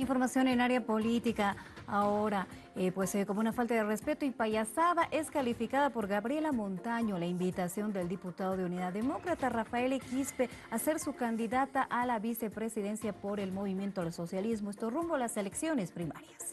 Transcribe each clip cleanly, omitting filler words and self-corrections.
información en área política. Ahora, como una falta de respeto y payasada es calificada por Gabriela Montaño la invitación del diputado de Unidad Demócrata Rafael Quispe a ser su candidata a la vicepresidencia por el Movimiento al Socialismo. Esto rumbo a las elecciones primarias.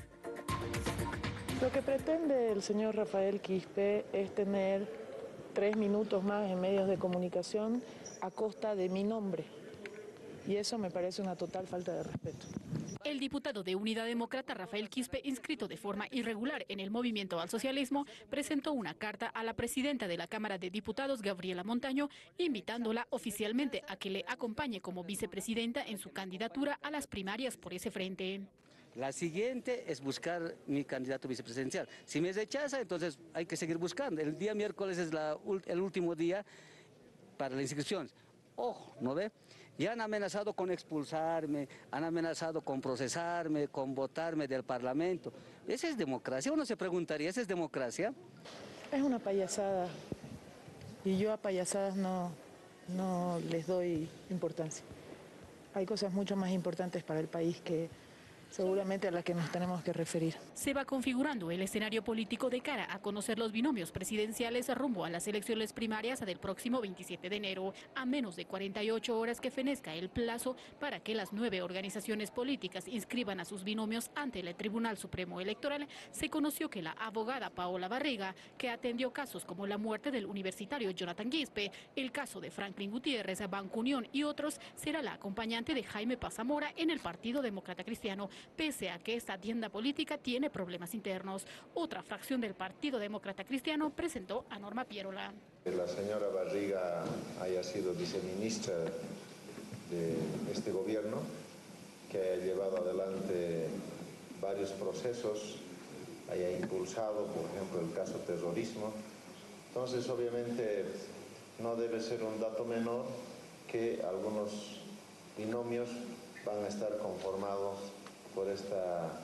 Lo que pretende el señor Rafael Quispe es tener 3 minutos más en medios de comunicación a costa de mi nombre. Y eso me parece una total falta de respeto. El diputado de Unidad Demócrata Rafael Quispe, inscrito de forma irregular en el Movimiento al Socialismo, presentó una carta a la presidenta de la Cámara de Diputados, Gabriela Montaño, invitándola oficialmente a que le acompañe como vicepresidenta en su candidatura a las primarias por ese frente. La siguiente es buscar mi candidato vicepresidencial. Si me rechaza, entonces hay que seguir buscando. El día miércoles es el último día para la inscripción. Ojo, ¿no ve? Ya han amenazado con expulsarme, han amenazado con procesarme, con votarme del Parlamento. ¿Esa es democracia? Uno se preguntaría, ¿esa es democracia? Es una payasada y yo a payasadas no les doy importancia. Hay cosas mucho más importantes para el país que seguramente a las que nos tenemos que referir. Se va configurando el escenario político de cara a conocer los binomios presidenciales rumbo a las elecciones primarias del próximo 27 de enero, a menos de 48 horas que fenezca el plazo para que las 9 organizaciones políticas inscriban a sus binomios ante el Tribunal Supremo Electoral. Se conoció que la abogada Paola Barriga, que atendió casos como la muerte del universitario Jonathan Quispe, el caso de Franklin Gutiérrez, Banco Unión y otros, será la acompañante de Jaime Paz Zamora en el Partido Demócrata Cristiano, pese a que esta tienda política tiene problemas internos. Otra fracción del Partido Demócrata Cristiano presentó a Norma Pierola. La señora Barriga haya sido viceministra de este gobierno, que haya llevado adelante varios procesos, haya impulsado, por ejemplo, el caso terrorismo. Entonces, obviamente, no debe ser un dato menor que algunos binomios van a estar conformados por este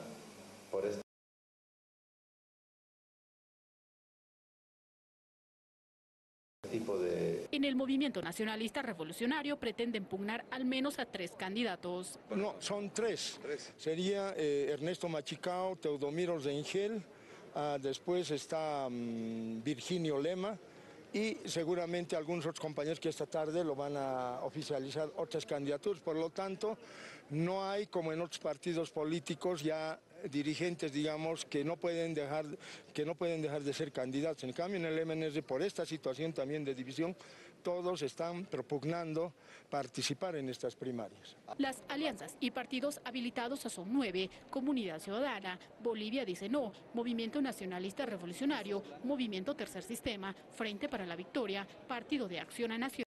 tipo de... En el Movimiento Nacionalista Revolucionario pretenden pugnar al menos a 3 candidatos. No, son 3. Sería Ernesto Machicao, Teodomiro Rengel, después está Virginio Lema, y seguramente algunos otros compañeros que esta tarde lo van a oficializar otras candidaturas. Por lo tanto, no hay, como en otros partidos políticos, ya dirigentes, digamos, que no pueden dejar de ser candidatos. En cambio, en el MNR, por esta situación también de división, todos están propugnando participar en estas primarias. Las alianzas y partidos habilitados son 9: Comunidad Ciudadana, Bolivia dice no, Movimiento Nacionalista Revolucionario, Movimiento Tercer Sistema, Frente para la Victoria, Partido de Acción Nacional.